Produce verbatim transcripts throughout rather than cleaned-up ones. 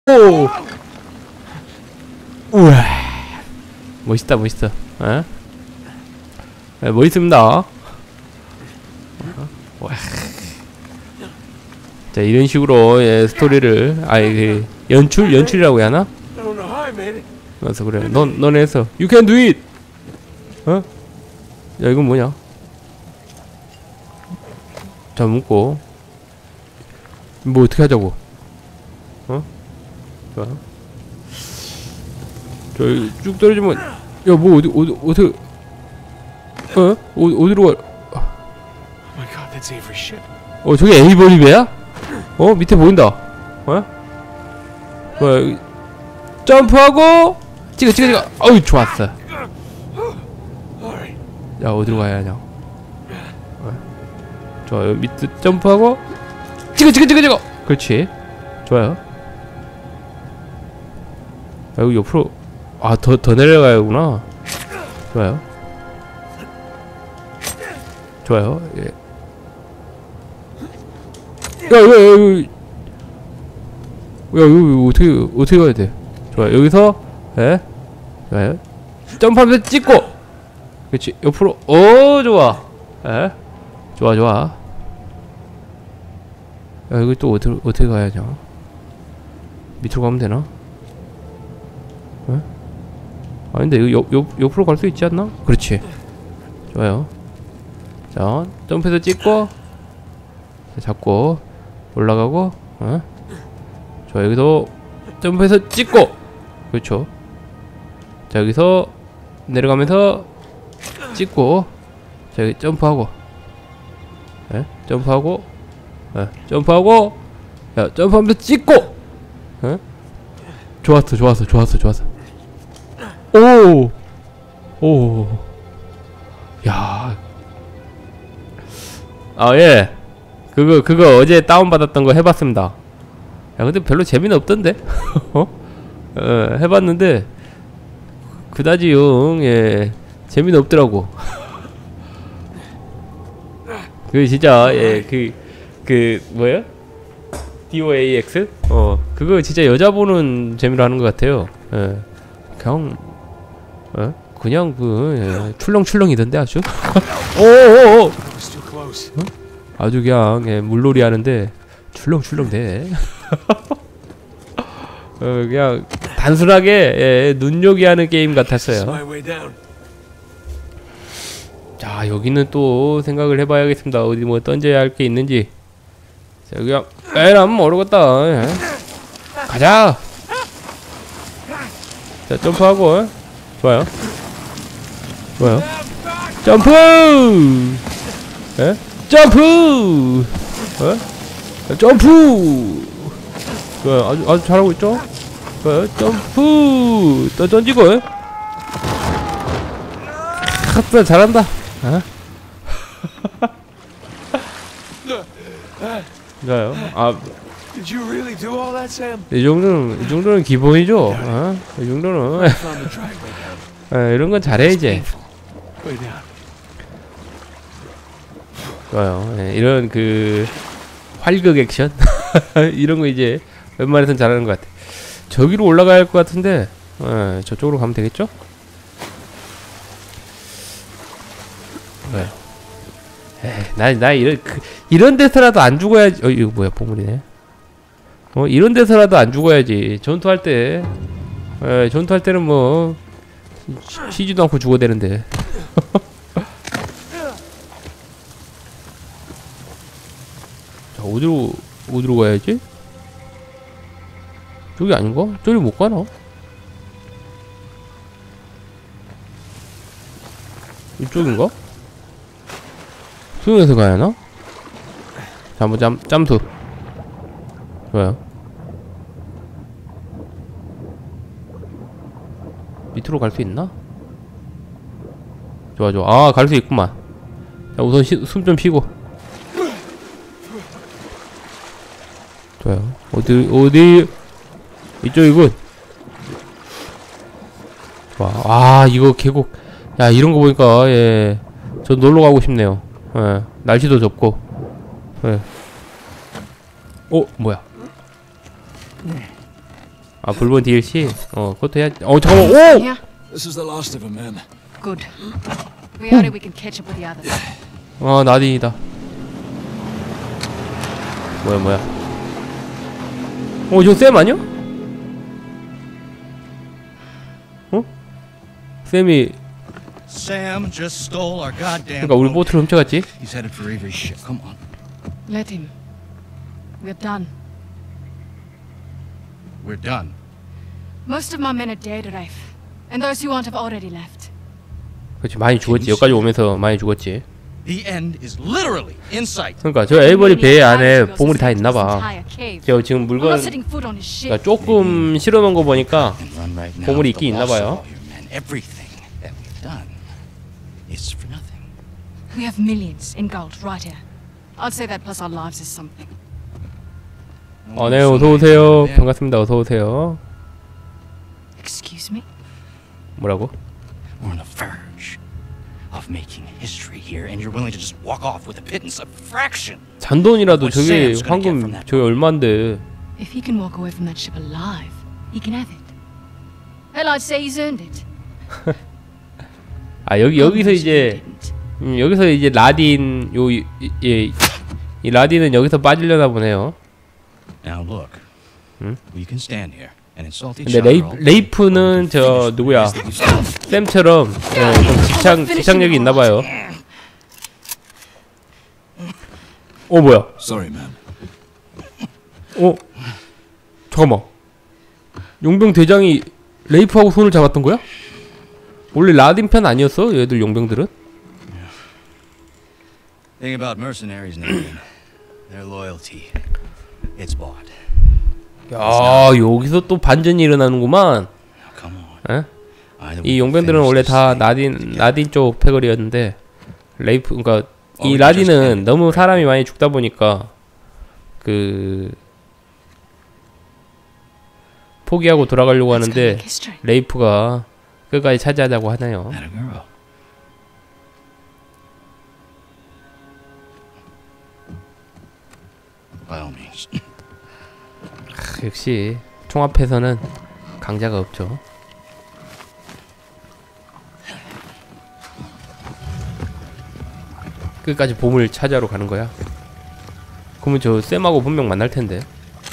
오! 우와. 멋있다, 멋있어. 어? 네, 멋있습니다. 어? 와. 자, 이런 식으로, 예, 스토리를, 아이, 그, 연출? 연출이라고 해야 하나? 그래서 그래. 넌, 넌 해서. You can do it! 어? 야, 이건 뭐냐? 자, 묶고. 뭐, 어떻게 하자고? 어? 좋아. 저기, 쭉 떨어지면, 야, 뭐, 어디, 어디, 어디, 어? 어디, 어디로 가? 어, 저기 에이버리베야? 어? 밑에 보인다. 어? 뭐야, 점프하고, 찍어, 찍어, 찍어. 어이, 좋았어. 야, 어디로 가야 하냐? 어? 좋아, 여기 밑에 점프하고, 찍어, 찍어, 찍어, 찍어. 그렇지. 좋아요. 야, 여기 옆으로, 아, 더, 더 내려가야구나. 좋아요. 좋아요. 예. 야, 야, 야, 야, 야, 여기 어떻게, 어떻게 가야 돼? 좋아, 여기서, 예. 좋아요. 점프하면서 찍고! 그렇지, 옆으로, 오, 좋아. 예. 좋아, 좋아. 야, 여기 또 어떻게, 어떻게 가야냐? 밑으로 가면 되나? 예? 아닌데, 여기 옆, 옆, 옆으로 갈 수 있지 않나? 그렇지. 좋아요. 자, 점프해서 찍고, 자, 잡고, 올라가고, 어? 좋아, 여기서 점프해서 찍고! 그렇죠. 자, 여기서 내려가면서 찍고, 자, 여기 점프하고, 예? 점프하고, 예, 점프하고, 야, 점프하면서 찍고! 예? 좋았어, 좋았어, 좋았어, 좋았어. 오! 오! 야. 아, 예. 그거, 그거 어제 다운받았던 거 해봤습니다. 야, 근데 별로 재미는 없던데? 어? 어, 해봤는데, 그다지, 응, 예. 재미는 없더라고. 그, 진짜, 예, 그, 그, 뭐야? 디오에이엑스? 어, 그거 진짜 여자 보는 재미로 하는 것 같아요. 예. 그냥, 어? 그냥 그, 예, 출렁출렁이던데, 아주? 오오오! 어? 아주 그냥, 예, 물놀이 하는데, 출렁출렁 돼. 어, 그냥, 단순하게, 예, 눈요기 하는 게임 같았어요. 자, 여기는 또 생각을 해봐야겠습니다. 어디 뭐 던져야 할 게 있는지. 자, 그냥, 에라, 모르겠다. 예. 가자! 자, 점프하고, 예. 좋아요. 좋아요. 점프! 예? 점프! 예? 점프! 좋아요. 아주, 아주 잘하고 있죠? 좋아요. 점프! 또 던지고, 예? 크, 잘한다. 어? 좋아요. 아. 이 정도는, 이 정도는 기본이죠? 어? 이 정도는. 아, 이런 건 잘해, 이제. 좋아요. 예, 이런 그 활극 액션 이런 거 이제 웬만해선 잘하는 것 같아. 저기로 올라가야 할 것 같은데, 예, 저쪽으로 가면 되겠죠? 왜? 나, 나 이런 그, 이런 데서라도 안 죽어야지. 어, 이거 뭐야, 보물이네. 어, 이런 데서라도 안 죽어야지. 전투할 때, 예, 전투할 때는 뭐 쉬, 지도 않고 죽어야 되는데. 자, 어디로 어디로 가야지? 저기 아닌가? 저기 못 가나? 이쪽인가? 수영해서 가야 하나? 자, 한번 짬, 짬수. 좋아요. 밑으로 갈 수 있나? 좋아, 좋아. 아, 갈 수 있구만. 자, 우선 숨 좀 쉬고. 좋아요. 어디, 어디, 이쪽이군. 좋아. 아, 이거 계곡. 야, 이런 거 보니까, 예. 저 놀러 가고 싶네요. 예. 날씨도 덥고. 예. 어, 뭐야. 아 불본 디엘씨? 어 그것도 해야. 어 잠깐만. 오! Yeah. This is the last of them, ma'am. Good. We heard it. We can catch up with the others. 아 나딘이다. 뭐야 뭐야. 어 저 쌤 아니야? 어? 쌤이 Sam just stole our goddamn 그러니까 우리 boat. 보트를 훔쳐갔지? He's headed for Avery's ship. Come on. Let him. We're done. We're done. Most of my men are dead, Rafe. And those who aren't have already left. 그렇지 많이 죽었지. 여기까지 오면서 많이 죽었지. The end is literally in sight. 그러니까 저 에이버리 배 안에 보물이 다 있나봐. 저 지금 I'm 물건 not setting foot on his ship. 그러니까 조금 실어놓은 거 보니까 And run right now. 보물이 with the 있긴 loss of 있나봐요. all your men. Everything that we've done is for nothing. We have millions in gold right here. I'd say that plus our lives is something. 어, 네 어서 오세요. 반갑습니다. 어서 오세요. Excuse me? 뭐라고? We're on the verge of making history here, and you're willing to just walk off with a pittance, a fraction. 잔돈이라도 What 저게 Sam's gonna get from 황금 that 저게 얼만데? If he can walk away from that ship alive, he can have it. Hell, I'd say he's earned it. 아 여기 여기서 Almost 이제 didn't. 음, 여기서 이제 라딘 요이 이, 이 라딘은 여기서 빠지려나 보네요. Now look, Hmm? we can stand here and insult each 근데 other. 레이, all day, 레이프는 or we can 저 finish 누구야? the business that we've started. 쌤처럼 예, 좀 집착 집착력이 있나봐요. 어 뭐야? Sorry, ma'am. 어 잠깐만. 용병 대장이 레이프하고 손을 잡았던 거야? 원래 라딘 편 아니었어? 얘들 용병들은? Thing about mercenaries, Nathan, their loyalty, it's bought. 야 여기서 또 반전이 일어나는구만. Come on. 에? Either we 이 can 용병들은 finish 원래 this 다 thing 나딘 together. 나딘 쪽 패거리였는데 레이프 그러니까 어, 이 we 라딘은 just ended. 너무 사람이 많이 죽다 보니까 그 포기하고 돌아가려고 Let's go 하는데 make history. 레이프가 끝까지 차지하자고 하네요. Atta girl. By all means. 크, 역시 총 앞에서는 강자가 없죠. 끝까지 보물 찾아러 가는 거야. 그러면 저 쌤하고 분명 만날 텐데.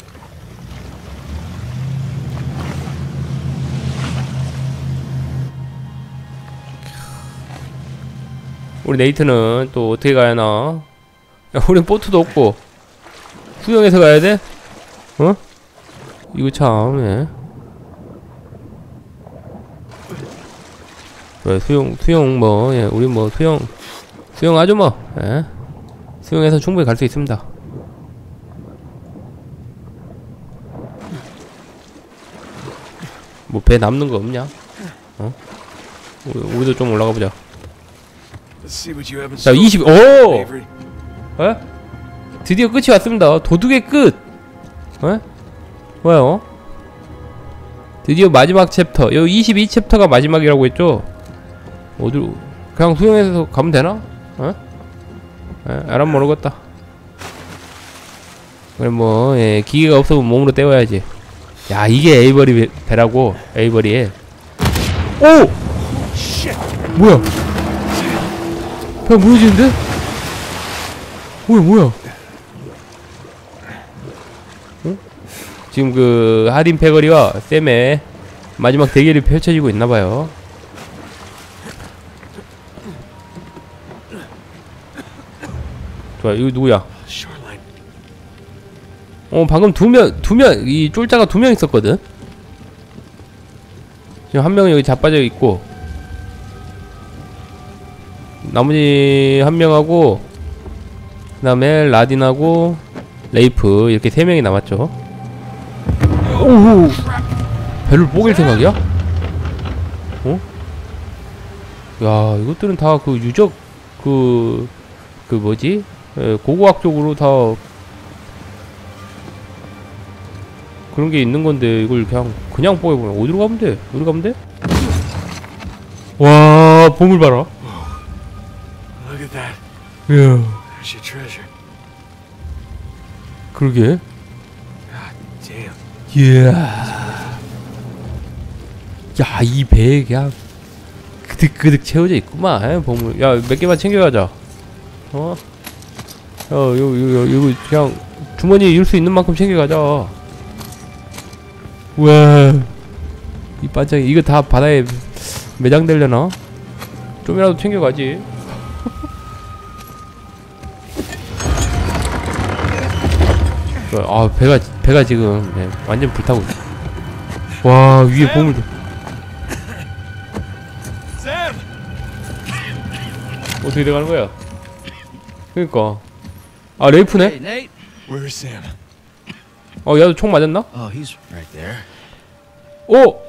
우리 네이트는 또 어떻게 가야 하나? 야, 우린 보트도 없고 수영해서 가야 돼? 어? 이거 참, 예. 그래, 수영, 수영 뭐, 예, 우리 뭐 수영, 수영하죠 뭐, 예. 수영해서 충분히 갈 수 있습니다. 뭐 배 남는 거 없냐? 어? 우리, 우리도 좀 올라가 보자. Let's see what you have in 자, store, 이십, 오! Avery. 에? 드디어 끝이 왔습니다. 도둑의 끝! 에? 뭐요? 드디어 마지막 챕터. 여기 이십이 챕터가 마지막이라고 했죠? 어디로? 그냥 수영해서 가면 되나? 에? 에? 알람 모르겠다. 그래 뭐, 예, 기계가 없으면 몸으로 때워야지. 야, 이게 에이버리 배, 배라고. 에이버리에. 오! 뭐야? 배 무너지는데? 뭐야 뭐야? 어? 지금 그 하딘 패거리와 쌤의 마지막 대결이 펼쳐지고 있나봐요. 좋아, 이거 누구야? Shoreline. 어 방금 두 명, 두 명, 이 쫄자가 두 명 있었거든? 지금 한 명은 여기 자빠져 있고 나머지 한 명하고 그 다음에 라딘하고 레이프 이렇게 세 명이 남았죠. 오호! 배를 뽀갤 생각이야? 어? 야 이것들은 다 그 유적 그... 그 뭐지? 에, 고고학적으로 다 그런 게 있는 건데 이걸 그냥 그냥 뽀개보면 어디로 가면 돼? 어디로 가면 돼? 와 보물 봐라. Look at that. 야 There's your treasure. 그러게. God damn. 이야 야, 이 배에 그냥 그득그득 채워져 있구만. 에? 보물. 야, 몇 개만 챙겨가자. 어? 야, 요, 요, 요, 이거 그냥 주머니에 넣을 수 있는 만큼 챙겨가자. 우와. 이 반짝이 이거 다 바다에 매장되려나? 좀이라도 챙겨가지. 아, 배가 배가 지금 네, 완전 불타고 있어. 와, 위에 보물도. Sam! 어떻게 돼가는 거야? 그니까. 아, 레이프네? Hey, Nate. Where is Sam? 어, 야도 총 맞았나? Oh, he's right there. 오!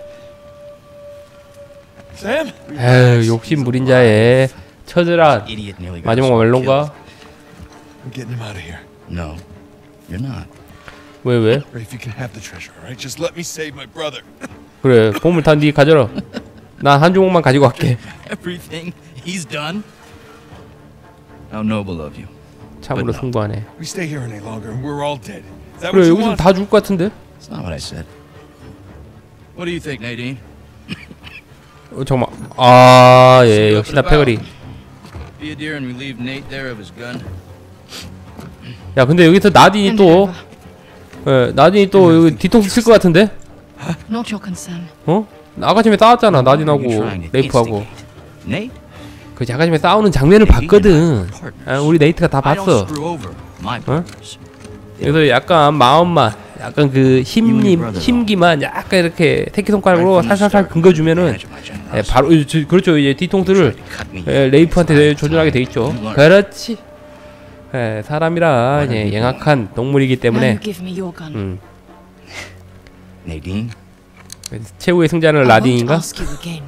Sam? 에휴, 욕심 부린 자의 처절한 Idiot nearly got 마지막 himself 멜론가? I'm getting him out of here. killed. No, you're not. 왜, 왜? Rafe, you can have the treasure, all right? Just let me save my brother. 그래, 보물 다 니 가져라. 난 한 주먹만 가지고 갈게. Everything he's done. How noble of you. 참으로 숭고하네. We stay here any longer and we're all dead. Is that 그래, what you 여기서 want? 다 죽을 것 같은데? That's not what I said. What do you think, Nadine? 어, 잠깐만. 아, 예, 역시나 패거리. Be a dear and relieve Nate there of his gun. 야, 근데 여기서 나딘이 Hand 또, it over. 예, 나딘이 또 여기 뒤통수 칠 것 같은데? Not your concern. 어? 아까 전에 싸웠잖아, What are you 나딘하고 trying to 레이프하고. instigate? Nate? 그 아까 전에 싸우는 장면을 봤거든. 아, 우리 네이트가 다 I don't 봤어. screw over my Huh? partners. 그래서 약간 마음만, 약간 그 힘님, 힘기만 약간 이렇게 새끼손가락으로 살살살 긁어주면은 예, 바로 이- 저- 그렇죠. 이제 뒤통수를 예, 레이프한테 조준하게 돼 있죠. 그렇지. 예, 사람이라 예, 영악한 동물이기 Now 때문에 you give me your gun. 음, Nadine? 최후의 승자는 I won't 라딘인가? ask you again.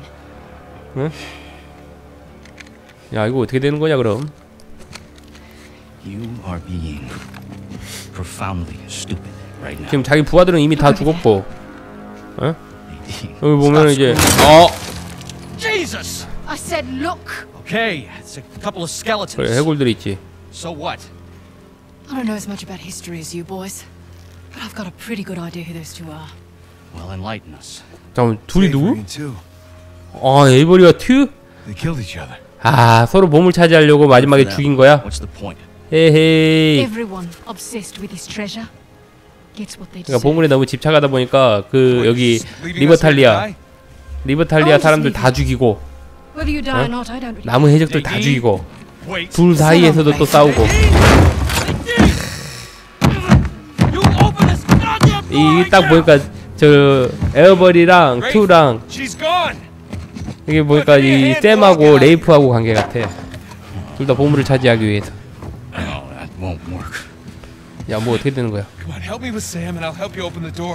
야, 이거 어떻게 되는 거냐 그럼? You are being profoundly stupid right now. 지금 자기 부하들은 이미 다 죽었고, 어? Nadine. 여기 보면 Stop 이제 screaming. 어, Jesus! I said look. Okay, it's a couple of skeletons. 그래 해골들이 있지. So what? I don't know as much about history as you boys, but I've got a pretty good idea who those two are. Well, enlighten us. 잠깐 둘이 Avery 누구? and two. 아, 에이버리와 튜? They killed each other. 아, 서로 보물 차지하려고 마지막에 죽인 거야? What's the point? 헤헤이. Everyone obsessed with this treasure gets what they 그러니까 deserve. 보물에 너무 집착하다 보니까 그 여기 Leaving us here to 리버탈리아 die? 리버탈리아 사람들 다 죽이고 Whether you die or not, I don't really. 남은 해적들 다 죽이고 Wait. 둘 사이에서도 또 싸우고 You open this goddamn door 이 딱 보니까 저 에어버리랑 투랑 She's gone. 이게 보니까 이 샘하고 레이프하고 관계 같아. 둘 다 보물을 차지하기 위해서. No, that won't work. 야, 뭐 어떻게 되는 거야? Come on, help me with Sam and I'll help you open the door.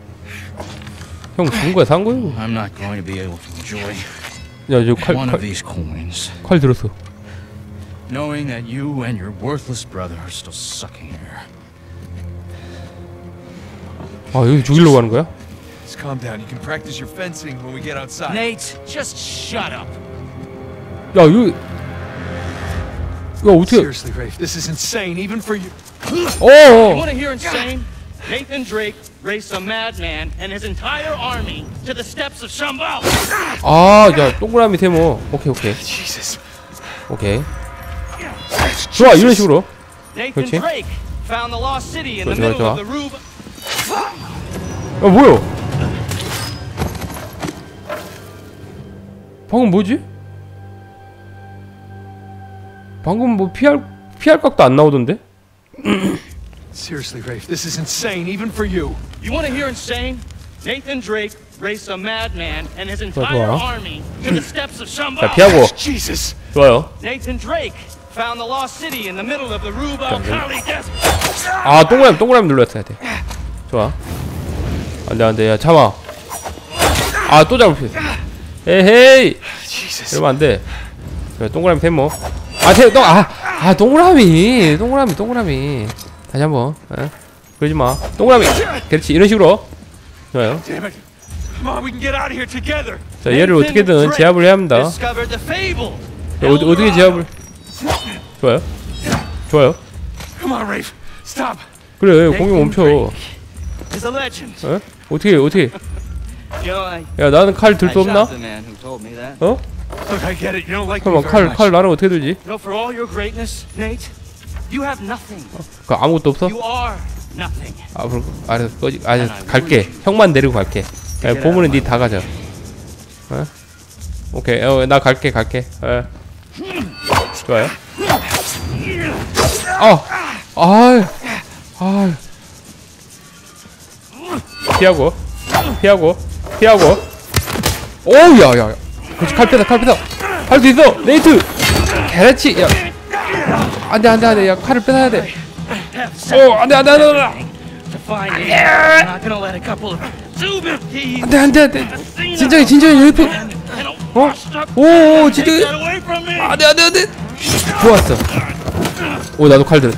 형 죽은 거야, 산 거야? I'm not going to be able to enjoy 야, 저 칼, one of 칼, these coins, 칼 들었어. knowing that you and your worthless brother are still sucking air. 아, 여기 죽이려고 하는 거야? Just calm down. You can practice your fencing when we get outside. Nate, just shut up. 야, 이거 야, 어떻게 Seriously, Rafe, this is insane, even for you. You 어! want to hear insane? Nathan Drake raced a madman and his entire army to the steps of Shambhala. 아, 야, 동그라미 세모. 오케이, 오케이. Jesus. 오케이. 좋아, 이런 식으로. Nathan 그렇지. Drake found the lost city in 좋아, the 좋아, middle 좋아. of the Rube. 야, 뭐야? 방금 뭐지? 방금 뭐 피할 피할 각도 안 나오던데? Seriously, Rafe, this is insane, even for you. You want to hear insane? Nathan Drake raced a madman and his 좋아, entire 좋아. army to the steps of 자, Shambhala. 피하고. Jesus. 좋아요. Nathan Drake found the lost city in the middle of the Rube Al-Khali desert. 아, 동그라미 동그라미 눌렀어야 돼. 좋아. 안돼 안돼, 야 참아. 아, 또 잘못했어. 에헤이. Jesus. 이러면 안돼. 동그라미 세모. 아, 세, 동, 아, 아, 동그라미, 동그라미, 동그라미. 다시 한번. 에? 그러지 마. 동그라미. 그렇지, 이런 식으로. 좋아요. Damn it. Come on, we can get out of here together. 자, 얘를 어떻게든 제압을 해야 합니다. Discovered the fable. 자, 어, 어떻게 제압을? 좋아요. 좋아요. Come on, Rafe. Stop. 그래, 공격 멈춰. Is a legend. 에? 어떻게, 어떻게? You know, I, 야 나는 칼 들 I 수 없나? shot the man who told me that. 어? Look, I get it. You don't like me 잠깐만 very 칼 much. 칼 나는 어떻게 들지? You know, for all your greatness, Nate, you have nothing. 그 아무것도 없어? You are nothing. 아 그럼 알았어 꺼지 아 갈게 형만 데리고 갈게 야, 보물은 니 다 가져 어? 오케이 어, 나 갈게 갈게 어. 좋아요 어! 아, 아, 피하고 피하고 피하고 오우 야야 그렇지 칼 빼다 칼 빼다 할 수 있어 네이트 그렇지 야 안돼 안돼 안돼 야 칼을 빼놔야 돼 오 안돼 안돼 안돼 안돼 To find it, I'm not gonna let a couple of stupid thieves 안돼 안돼 안돼 진정해 진정해 여기 어? 오 진정해 get away from me. 안돼 안돼 안돼 좋았어 오 나도 칼들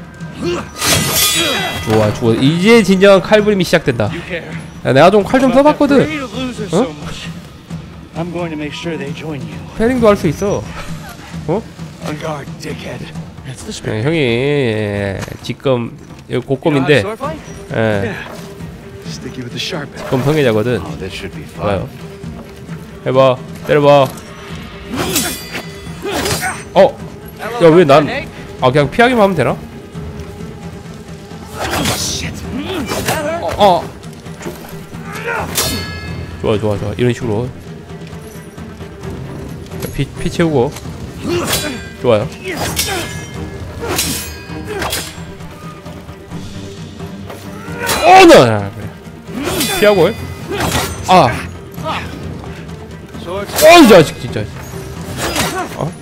좋아 좋아 이제 진정한 칼부림이 시작된다 야, 내가 좀 칼 좀 써봤거든 Afraid of losers so much. I'm going to make sure they join you. 패링도 할 수 있어 어? On guard, dickhead. That's the spirit. 네, 형이 예, 지금 여기 You know how to 곡검인데 sword fight? 예, Sticky with the sharp end. 곡검 성애자거든 Oh, that should be fun. 좋아요 해봐 때려봐 어? 야 왜 난 아 그냥 피하기만 하면 되나? 어, 어. 좋아 좋아 좋아 이런 식으로 피, 피 채우고 좋아요 어나 그래 피하고 아 어이 자식 진짜 어?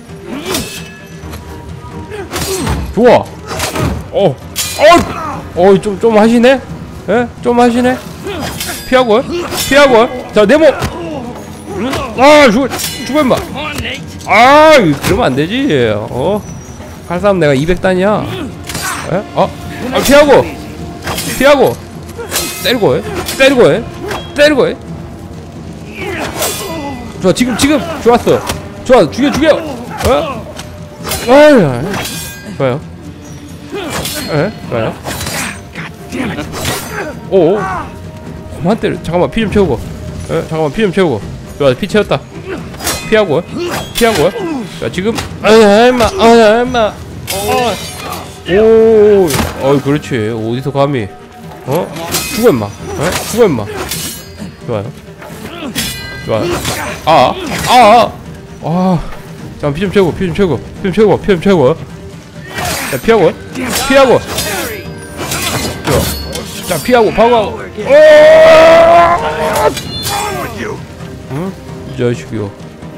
좋아 어 어, 어, 좀, 좀 하시네? 예? 좀 하시네? 피하고, 피하고. 자, 네모! 응? 아, 죽어, 죽어, 임마. 아, 그러면 안 되지. 어? 칼싸움 내가 이백 단이야. 예? 어? 아, 피하고! 피하고! 때리고, 해. 때리고, 해. 때리고, 해. 좋아, 지금, 지금! 좋았어. 좋아, 죽여, 죽여! 어? 어이, 좋아요. 에? 좋아요. 오, 그만 때려. 잠깐만 피 좀 채우고. 에? 잠깐만 피 좀 채우고. 좋아, 피 채웠다. 피하고, 피하고. 자, 지금. 아야, 임마, 아야, 임마. 어. 오, 어, 그렇지. 어디서 감히? 어? 죽어, 임마. 어? 죽어, 임마. 좋아요. 좋아요. 아, 아, 아. 잠깐 피 좀 채우고, 피 좀 채우고, 피 좀 채우고, 피 좀 채우고. 자, 피하고, 피하고. 좋아. 자, 피하고, 방어하고. 응? 이 자식이요.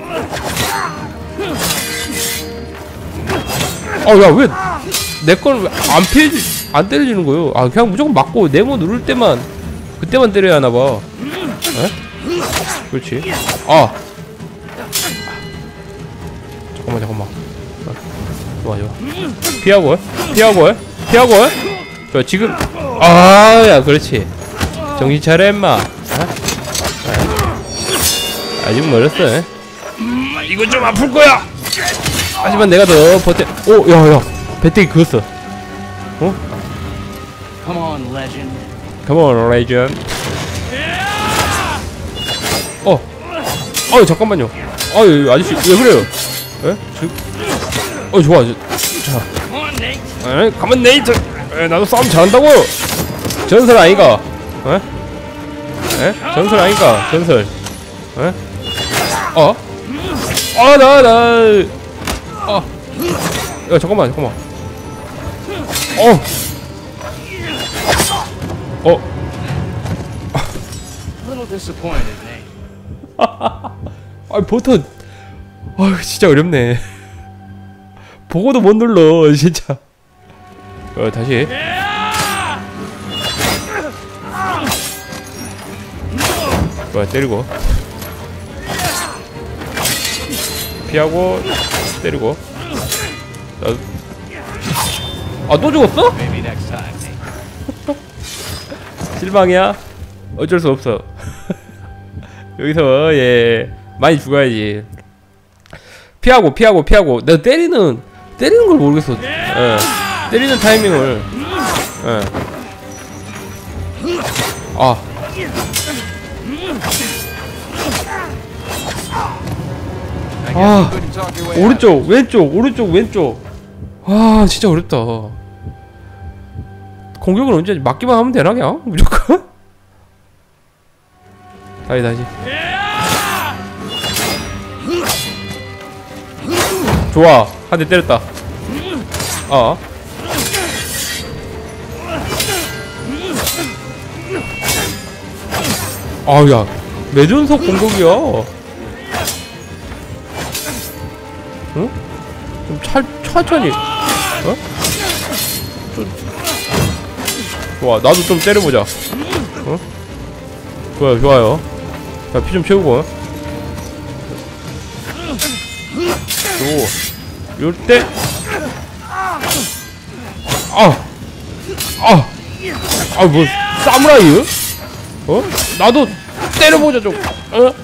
어, 야, 왜, 내 거는 왜 안 피해지, 안 때려지는 거요? 아, 그냥 무조건 맞고, 네모 누를 때만, 그때만 때려야 하나봐. 에? 그렇지. 아. 잠깐만, 잠깐만. 좋아, 좋아. 피하고, 피하고, 피하고. 좋아, 지금. 아, 야, 그렇지. 정신 차려, 임마. 어? 아직 멀었어. 에? 이거 좀 아플 거야. 하지만 내가 더 버텨. 오, 야, 야. 배때기 그었어. 어? Come on, legend. Come on, legend. 어. 어, 잠깐만요. 아유, 아저씨, 왜 그래요? 에? 저... 어, 좋아. 저... 자. 에? 가만 네이트. 에, 나도 싸움 잘한다고. 전설 아이가? 에? 에? 전설 아이가? 전설. 에? 어? 아, 나, 나. 아. 야, 잠깐만, 잠깐만. 어. 어. A little disappointed, Nate. 아, 버튼. 아, 진짜 어렵네. 보고도 못 눌러, 진짜. 어, 다시. 뭐야, 때리고. 피하고, 때리고. 나... 아, 또 죽었어? Maybe next time, Nate. 실망이야? 어쩔 수 없어. 여기서 예 많이 죽어야지. 피하고 피하고 피하고. 내가 때리는 때리는 걸 모르겠어. 예. 때리는 타이밍을. 예. 아. 아 오른쪽 왼쪽 오른쪽 왼쪽. 아 진짜 어렵다. 공격을 언제 막기만 하면 되나 그냥 무조건. 다시 다시. 좋아 한 대 때렸다. 아 아야 매전속 공격이야. 응? 좀 찰, 천천히. 어? 좀. 좋아 나도 좀 때려보자. 어? 좋아요 좋아요. 자 피 좀 채우고. 오 요때 아! 아! 아 뭐 사무라이요? 어? 나도 때려보자 좀. 어?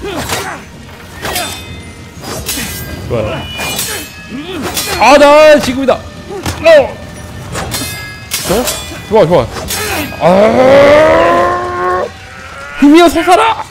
좋아요. 아 나 지금이다. 어! 어? 좋아 좋아. 아 힘이여 솟아라.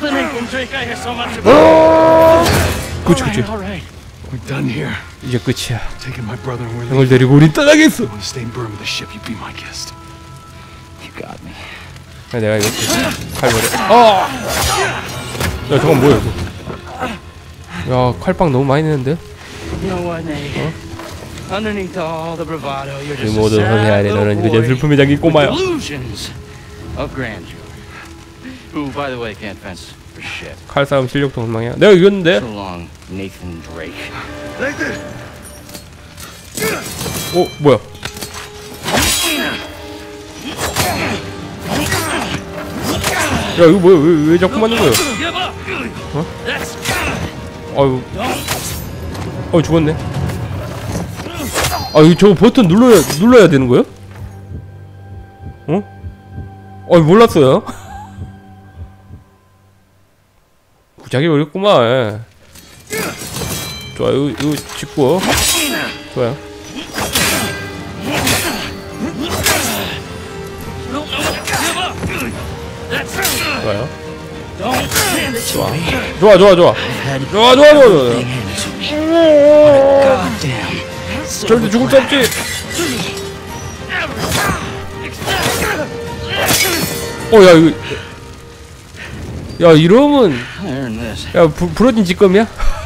어! 그치 그치. We're done here. 이제 끝이야. Taking my brother and we're 형을 leaving. 데리고 우린 떠나겠어. You want to stay in Burma with the ship? You be my guest. You got me. 야, 내가 이거 칼 버려. 어! 야 저건 뭐야 이거? 야 칼빵 너무 많이 내는데? You know what, Nate? Underneath all the bravado, you're 이 just a 모든 sad 허세 아래 little 너는 그저 boy 슬픔에 잠긴 with 꼬마야. delusions of grandeur. Who, by the way, can't fence for shit. 칼싸움 실력도 엉망이야. 내가 이겼는데? So long, Nathan Drake. Nathan! 어 뭐야? 야 이거 뭐야? 왜, 왜 자꾸 맞는 거야? 어? 아유, 어 죽었네. 아 이거 저거 버튼 눌러야 눌러야 되는 거야? 어? 어 몰랐어요. 구작이 어렵구만. 좋아요, 이거, 이거 짚고. 좋아요. 좋아요. 좋아. 좋아, 좋아, 좋아. 좋아, 좋아, 좋아, 좋아. 절대 죽을 수 없지. 어, 야, 이거. 야, 이러면. 야, 부, 부러진 직검이야?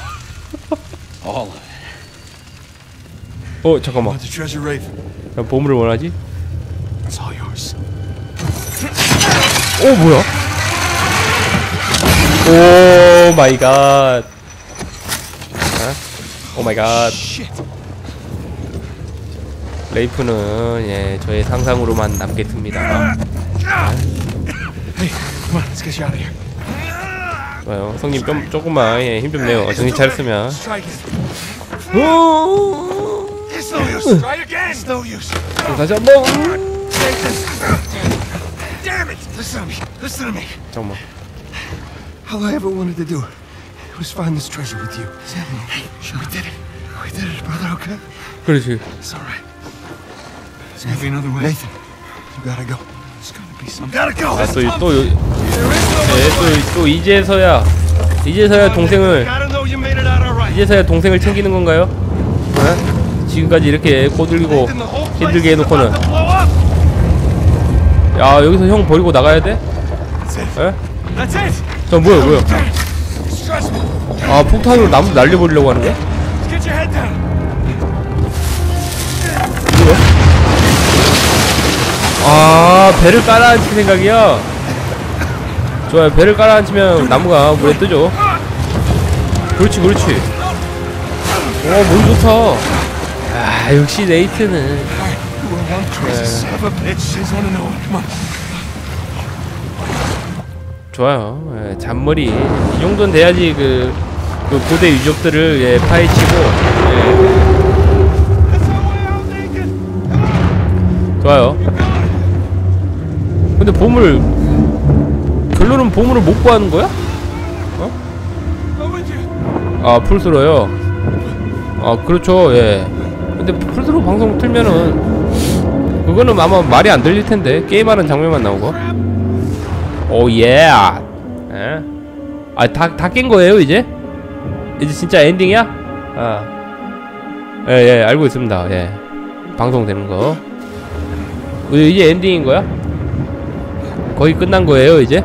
어, 잠깐만. Want the treasure, Rafe? 야, 보물을 원하지? It's all yours. 오, 뭐야? 오 마이 갓. 오 마이 갓. 레이프는 예, 저의 상상으로만 남겠습니다. Hey, come on, let's get you out of here. 좋아요. 성님 좀 조금만 예, 힘 좀 내요. 정신 차렸으면. Strike it. 오. It's no use. Try again. It's no use. 다시 한번. Damn it! Listen to me. Listen to me. 잠깐만. All I ever wanted to do was find this treasure with you. Sure, we did it. We did it, brother. Okay. 그렇지. It's all right. There's gotta be another way. Nathan, you gotta go. There's gotta be some. Gotta go. 아, 또, 또, 요, 예, 또, 또 이제서야, 이제서야 동생을, Gotta know you made it out alright. 이제서야 동생을 챙기는 건가요? 어? 지금까지 이렇게 꼬들기고 힘들게 해놓고는. 야, 여기서 형 버리고 나가야 돼? 예? That's it. 저 뭐야, 뭐야? Trust me. 아, 폭탄으로 나무 날려버리려고 하는 거야? Get your head down. 뭐야? 아, 배를 깔아앉힐 생각이야? 좋아요, 배를 깔아앉히면 나무가 물에 뜨죠. 그렇지, 그렇지. 오, 몸 좋다. 아, 역시 네이트는. Son of a bitch. Just wanna know. Come on. 좋아요. 예, 잔머리. 이 정도는 돼야지 그, 그 고대 유적들을 예, 파헤치고. 예. 좋아요. 근데 보물 결론은 보물을 못 구하는 거야? 어? 아 풀스로요. 아 그렇죠. 예. 근데 풀스로 방송 틀면은 그거는 아마 말이 안 들릴 텐데 게임하는 장면만 나오고. 오 예. 예. 아다 다 깬 거예요 이제? 이제 진짜 엔딩이야? 아, 예, 예, 알고 있습니다. 예, 방송되는 거. 이제 엔딩인 거야? 거의 끝난 거예요, 이제?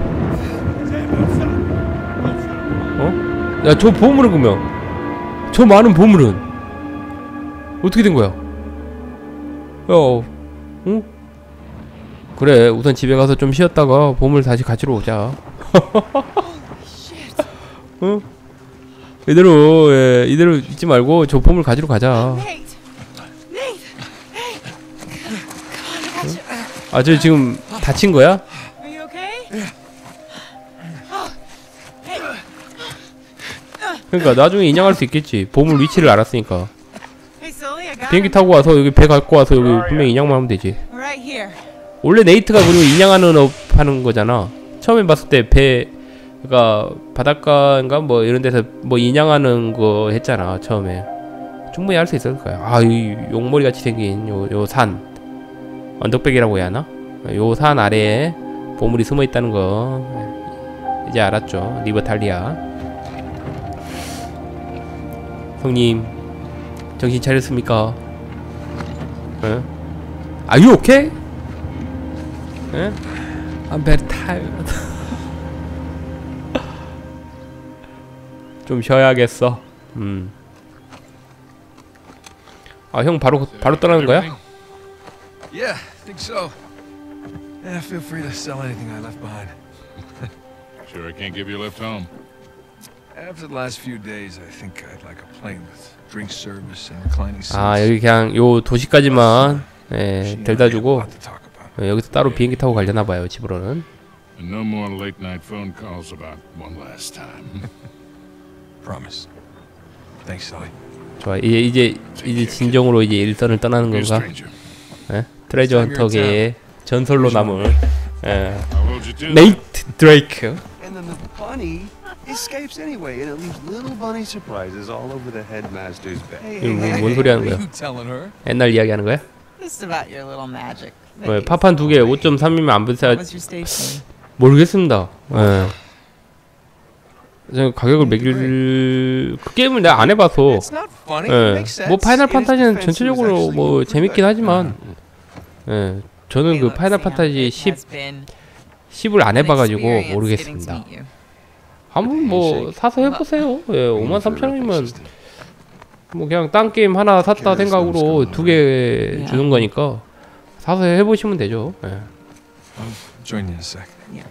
어? 야, 저 보물은 그러면 저 많은 보물은 어떻게 된 거야? 야, 응? 그래, 우선 집에 가서 좀 쉬었다가 보물 다시 가지러 오자. 응? 이대로, 예, 이대로 있지 말고 저 보물 가지러 가자. 아, 저 지금 다친 거야? 그러니까 나중에 인양할 수 있겠지. 보물 위치를 알았으니까. 비행기 타고 와서 여기 배 갖고 와서 여기 분명히 인양만 하면 되지. 원래 네이트가 그리고 인양하는 업 하는 거잖아. 처음에 봤을 때 배가 바닷가인가 뭐 이런 데서 뭐 인양하는 거 했잖아. 처음에 충분히 할 수 있을 거야. 아, 이 용머리 같이 생긴 요 요 산 언덕백이라고 해야 하나? 요 산 아래에 보물이 숨어 있다는 거 이제 알았죠. 리버탈리아 형님 정신 차렸습니까? 에? Are you okay? 에? I'm very tired. 좀 쉬어야겠어. 음. 아, 형 바로 바로 떠나는 거야? Yeah, I think so. Yeah, feel free to sell anything I left behind. Sure I can't give you a lift home? After the last few days, I think I'd like a plane with drink service and reclining seats. 아, 여기 그냥 요 도시까지만 예, 데려다 주고 예, 여기서 따로 비행기 타고 가려나 봐요, 집으로는. And no more late night phone calls about one last time. Promise. Thanks, Sully. 좋아, 이제 이제 이제 진정으로 이제 일선을 떠나는 Be a 건가? stranger. 예? 트레저 헌터계의 전설로 남을 예. I'll hold you to that. 네이트 드레이크. And then the bunny escapes anyway, and it leaves little bunny surprises all over the headmaster's bed. 이거 뭐, 뭔 소리 하는 거야? telling her? 옛날 이야기 하는 거야? Just about your little magic. 왜 파판 두 개 오 점 삼이면 안 비싸? What's your station? 모르겠습니다. 예. 저 가격을 매길 그 게임을 내가 안 해봐서. It's not funny. It 예. makes sense. 뭐 파이널 It is 판타지는 defensive, 전체적으로 it's actually 뭐 pretty 재밌긴 good. 하지만, 예. 저는 Hey, 그 look, 파이널 Sam, 판타지 it 십, has been 십을 안 an 해봐가지고 experience getting to 모르겠습니다. meet you. 한번 뭐 사서 해보세요. 예, 오만 삼천 원이면 뭐 그냥 딴 게임 하나 샀다 생각으로 두 개 주는 거니까 사서 해보시면 되죠. 예. Join you in a sec.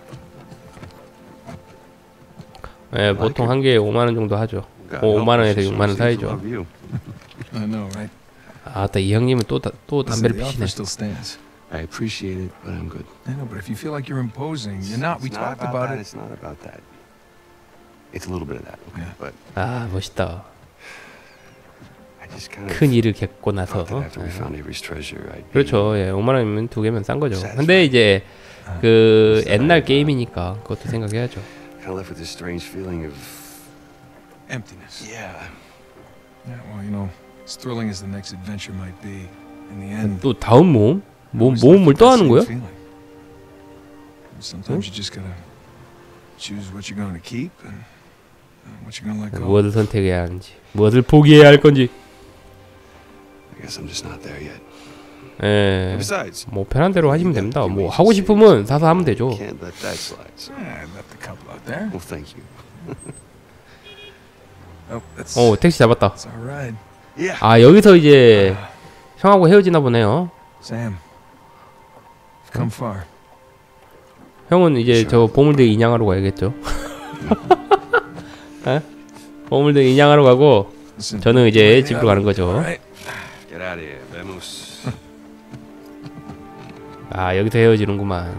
예, 보통 한 개에 오만 원 정도 하죠. 오, 오만 원에서 육만 원 사이죠. I know, right? 아따, 이 형님은 또 다, 또 Listen, 담배를 the 피시네. offer still stands. I appreciate it, but I'm good. I know, but if you feel like you're imposing, you're not. We It's not talked about that, it. It's not about that. It's a little bit of that, okay? Yeah. But 아, 멋있다. I just kind of 큰 일을 겪고 나서. thought that after we 예. found Avery's treasure, I'd be 그렇죠. 예, 오만 원이면 두 개면 싼 거죠. 근데 이제 그 옛날 게임이니까 그것도 생각해야죠. kind of left with this strange feeling of Emptiness. yeah. Yeah, well, you know, as thrilling as the next adventure might be, in the end, 또 다음 모험? 모, always 모험을 left 또 with that 하는 same 거야? feeling. Sometimes you just gotta choose what you're going to keep and uh, what you're going to let go. 무엇을 선택해야 하는지, 무엇을 포기해야 할 건지. I guess I'm just not there yet. 예. Besides, 뭐 편한 대로 하시면 됩니다. 뭐 하고 싶으면 사서 하면 되죠. can't let that slide. So, Yeah, I left the couple out there. well, thank you. Oh, that's, 어, 택시 잡았다. that's all right. Yeah. 아, 여기서 이제 형하고 헤어지나 보네요. Sam, you've come far. 형은 이제 저 보물들 인양하러 가야겠죠. 에? 보물들 인양하러 가고 Listen, 저는 이제 집으로 가는 거죠. all right. Get out of here, vamos. 아, 여기서 헤어지는구만.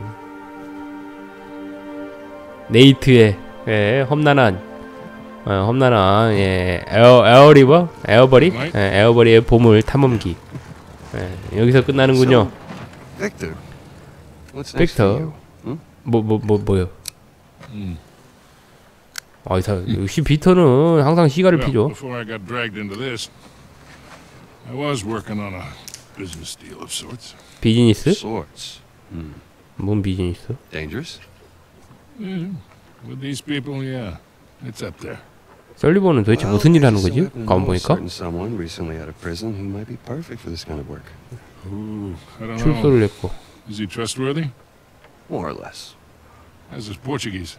네이트의 예, 험난한 어, 험난한 예, 에어 에어리버 에어버리 예, 에어버리의 보물 탐험기. 예, 여기서 끝나는군요. Victor, what's next for 빅터 you? Hmm? 뭐 뭐 뭐 뭐요? Hmm. 아, 이사 역시 비터는 항상 시가를 Well, 피죠. before I got dragged into this, I was working on a business deal of sorts. 비즈니스? Sorts. Hmm. 뭔 비즈니스? Dangerous? Yeah. With these people, yeah, it's up there. 설리번은 도대체 Well, 무슨 일 하는 just so 거지? happen to 가만 know a 보니까 certain someone recently out of prison who might be perfect for this kind of work. Ooh, I don't know. 출소를 했고. Is he trustworthy? More or less. How's his Portuguese?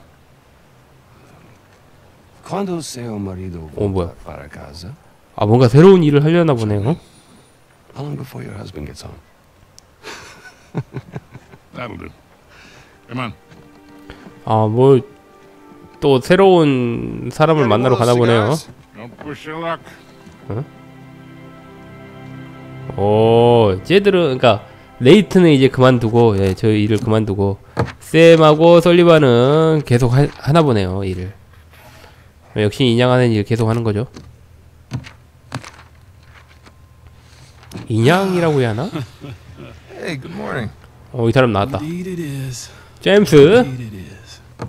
Quando seu marido Oh, boy. volta para casa? 아 뭔가 새로운 일을 하려나 보네요. How long before your husband gets home? That'll do. Come on. 아 뭐 또 새로운 사람을 만나러 가나 보네요. Don't push your luck. 오, 쟤들은 그러니까 레이트는 이제 그만두고, 예, 저 일을 그만두고 샘하고 설리반은 계속 하, 하나 보네요 일을. 역시 인양하는 일 계속 하는 거죠. 인양이라고 해야 하나? Hey, good morning. 어, 이 사람 나왔다. Indeed it is. 제임스. Indeed it is.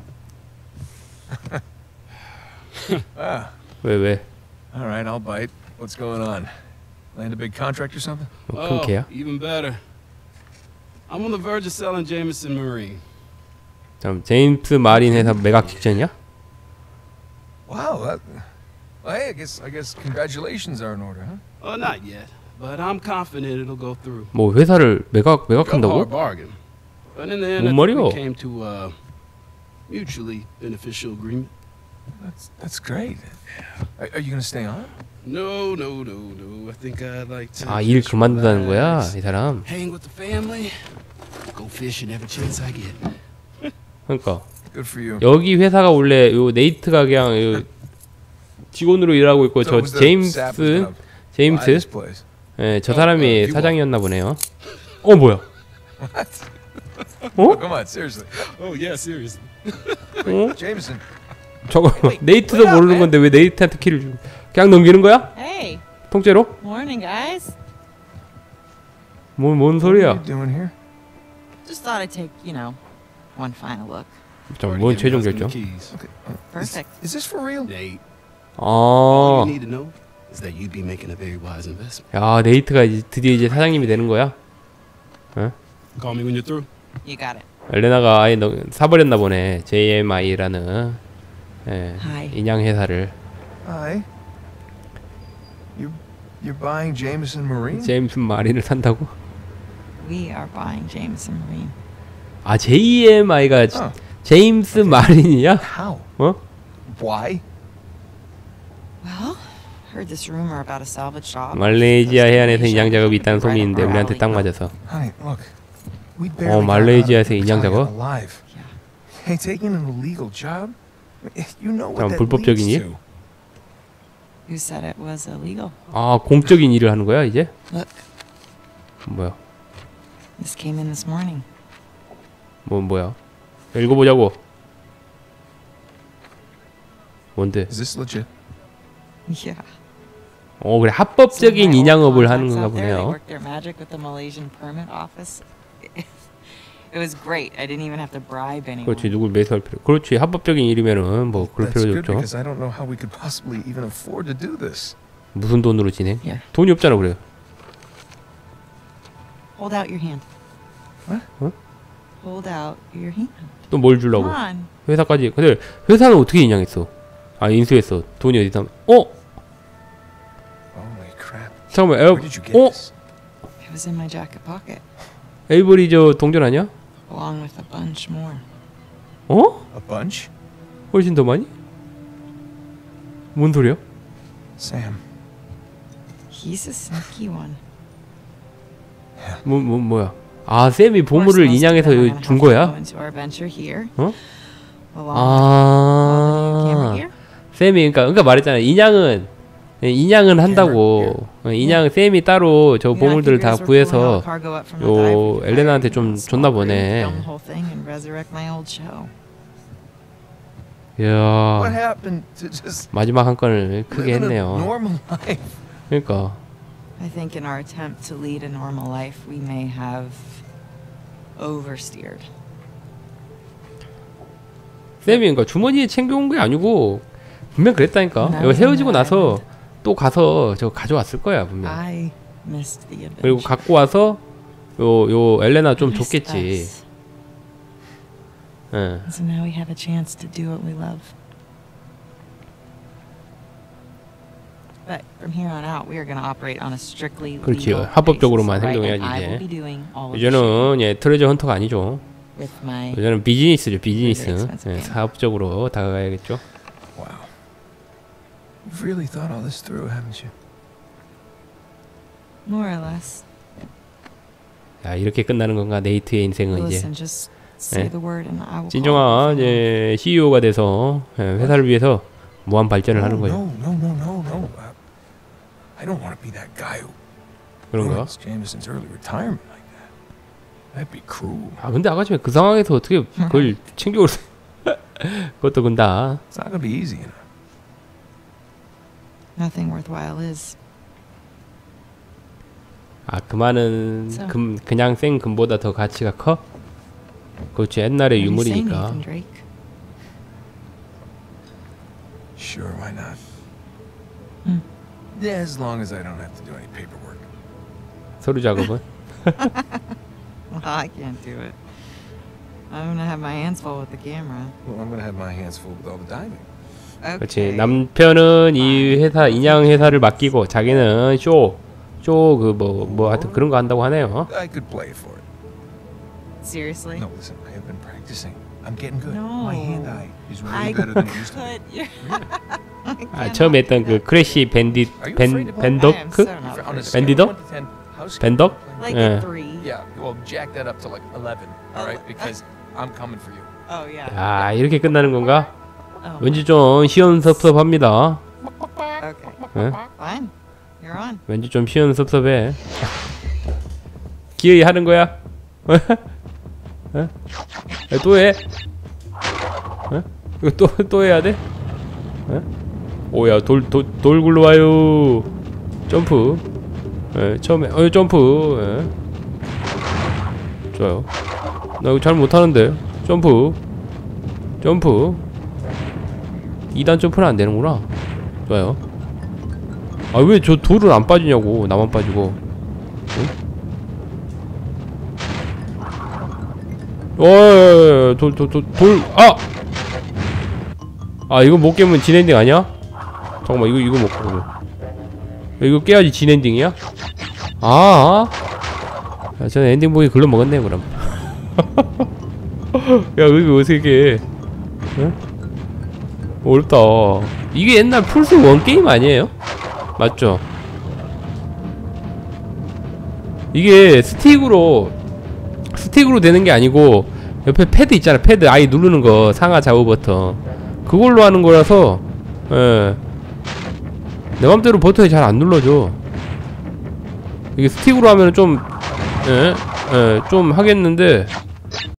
Ah, 왜 왜? all right, I'll bite. What's going on? Land a big contract or something? 뭐 큰 개야? Even better. I'm on the verge of selling Jameson Marine. 잠 제임스 마린 회사 매각 직전이야? Wow. That, well, hey, I guess I guess congratulations are in order, huh? Oh, not yet, but I'm confident it'll go through. 뭐 회사를 매각 Go hard 매각한다고? bargain. But in the end, 뭔 I think 말이야? we came to a mutually beneficial agreement. That's that's great. Are, are you gonna stay on? No, no, no, no. I think I'd like to. 아, 일 just 그만둔다는 거야, relax, 이 사람. Hang with the family. Go fishing every chance I get. 그러니까 Good for you. 여기 회사가 원래 요 네이트가 그냥 요 직원으로 일하고 있고 So 저 was the sap was 제임스 gonna buy 제임스 this place. 예, 저 어, 사람이 어, 이거. 사장이었나 보네요. 어 뭐야? What? 어? Come on, seriously. Oh yeah, seriously. 어? Jameson. 저거 Wait, 네이트도 wait up, 모르는 man. 건데 왜 네이트한테 키를 주? 그냥 넘기는 거야? Hey, 통째로? morning, guys. 뭔, 뭔 What are 소리야? you doing here? Just thought I'd take, you know, one final look. 좀 Already 뭔 gave 최종 your husband 결정? the keys. Okay. uh, Perfect. Is, is this for real? Nate, all 아, you need to know is that you'd be making a very wise investment. 야 네이트가 이제 드디어 이제 사장님이 되는 거야? Call me when you're through. You got it. 엘레나가 아예 너, 사버렸나 보네. 제이엠아이라는 예, Hi. 인양 회사를. Hi. You you're buying Jameson Marine? 제임스 마린을 산다고? We are buying Jameson Marine. 아 제이엠아이가 Oh. 제임스 마린이야? How? 어? Why? Well, heard this rumor about a salvage shop. 말레이시아 해안에서 인양 작업이 있다는 소문이 있는데 우리한테 딱 맞아서. Honey, look. We 어, barely got 말레이시아에서 out of 인양 Italia 작업? alive. Hey, taking an illegal job? You know what 잠깐, that 불법적인 leads 일? to. Who said it was illegal? 아 공적인 일을 하는 거야 이제? Look, 뭐야? this came in this morning. 뭐 뭐야? 읽어보자고. 뭔데? Is this legit? Yeah. 어 그래 합법적인 Some of my old 인양업을 하는 contacts 건가 out there, they 보네요. worked their magic with the Malaysian permit office. It was great. I didn't even have to bribe anyone. 그렇지 누굴 매수할 필요. 그렇지 합법적인 일이면은 뭐 그럴 That's 필요도 good 없죠. because I don't know how we could possibly even afford to do this. 무슨 돈으로 진행? Here. 돈이 없잖아 그래. Hold out your hand. What? 어? Hold out your hand. 또 뭘 Come 주려고? on. 회사까지. 근데 회사는 어떻게 인양했어? 아 인수했어. 돈이 어디다? 어? Holy crap. 잠깐만. 에, Where did you get 어? this? It was in my jacket pocket, 에이버리 저 동전 아니야? along with a bunch more. 어? A bunch? 훨씬 더 많이? 뭔 소리야? Sam. He's a sneaky one. 뭐, 뭐 뭐야? 아 쌤이 Of course, 보물을 most of 인양해서 them are 여기 gonna 준 have to 거야? go into our venture here, 어? along with the camera 아 here. 쌤이 그러니까 그러니까 말했잖아. 인양은 예, 인양은 한다고. 어, 인양 쌤이 따로 저 You know, I 보물들을 think you 다 guys were pulling 구해서 out cargo up from the 요 dive with your 엘레나한테 diving 좀 in a 줬나 small crew, 보네. film the whole thing and resurrect my old show. What 이야 happened to just 마지막 한 건을 크게 living a 했네요. normal life? 그러니까 I think in our attempt to lead a normal life, we may have oversteered. 쌤이 그러니까 주머니에 챙겨온 게 아니고 분명 그랬다니까. 나 이거 헤어지고 정말 나서 또 가서 저거 가져왔을 거야 분명. I missed the adventure. 그리고 갖고 와서 요 요 엘레나 좀 Missed 줬겠지. us. 예. So now we have a chance to do what we love. But from here on out, we are going to operate on a strictly 그렇지요. legal 합법적으로만 basis, right? 행동해야지 And I will be 이제. doing all of the shooting 이제는 예 트레저 헌터가 아니죠. with my 이제는 비즈니스죠. 비즈니스. Very expensive 예, game. 사업적으로 다가가야겠죠. Wow. You've really thought all this through, haven't you? more or less. 야 이렇게 끝나는 건가 네이트의 인생은 이제. Listen, just say 예. the word and I will. 진정아 이제 씨이오가 돼서 예, 회사를 위해서 무한 발전을 하는 거예요. No, no, no, no, no. Uh, I don't want to be that guy who 그런가? ruins Jameson's early retirement like that. That'd be cruel. 아 근데 아까 전에 그 상황에서 어떻게 그걸 챙겨올 수? 그것도 근다. It's not gonna be easy, you know. Nothing worthwhile is. 아 그만은 So- 금 그냥 생 금보다 더 가치가 커? 그렇지 옛날의 What do you say, 유물이니까. Nathan Drake? Sure, why not? Hmm. Yeah, as long as I don't have to do any paperwork. 서류 작업은. Well, I can't do it. I'm gonna have my hands full with the camera. Well, I'm gonna have my hands full with all the diving. 그렇지 Okay. 남편은 이 회사 인양 회사를 맡기고 자기는 쇼, 쇼 그 뭐 뭐 하여튼 그런 거 한다고 하네요. I could play it for it. Seriously? No, listen, I have been practicing. I'm getting good. No. My hand-eye is way I better than it used to be. But you're. 아 처음에 했던 그 크래시 밴딧 Are you 밴 afraid to play? I am 밴더크 so not On a afraid. scale Bendido? of one to ten, how scared 밴덕? are you playing? Like Yeah. a three. Yeah, well, jack that up to like eleven, all right? Because I'm coming for you. Oh yeah. 아 이렇게 끝나는 건가? Oh. 왠지 좀 시원섭섭합니다. Okay. 예? Fine. You're on. 왠지 좀 시원섭섭해. 기어이 하는 거야? 어? 야, 또 해? 어? 이거 또, 또 해야 돼? 어? 오야 돌, 돌, 돌 굴러와요. 점프. 예, 처음에 어 점프. 예. 좋아요. 나 이거 잘 못하는데. 점프. 점프. 이 단 점프는 안 되는구나. 좋아요. 아 왜 저 돌은 안 빠지냐고. 나만 빠지고. 응? 어, 돌, 돌, 돌, 돌, 아! 아, 이거 못 깨면 진엔딩 아니야? 잠깐만, 이거, 이거 못 깨면. 이거 깨야지 진엔딩이야? 아, 아. 저는 엔딩 보기 글러 먹었네, 그럼. 야, 이거 어떻게 깨? 응? 어렵다. 이게 옛날 플스 원 게임 아니에요? 맞죠? 이게 스틱으로 스틱으로 되는 게 아니고 옆에 패드 있잖아. 패드 아예 누르는 거 상하 좌우 버튼 그걸로 하는 거라서 예. 내 맘대로 버튼이 잘 안 눌러져. 이게 스틱으로 하면은 좀 예, 예, 좀 하겠는데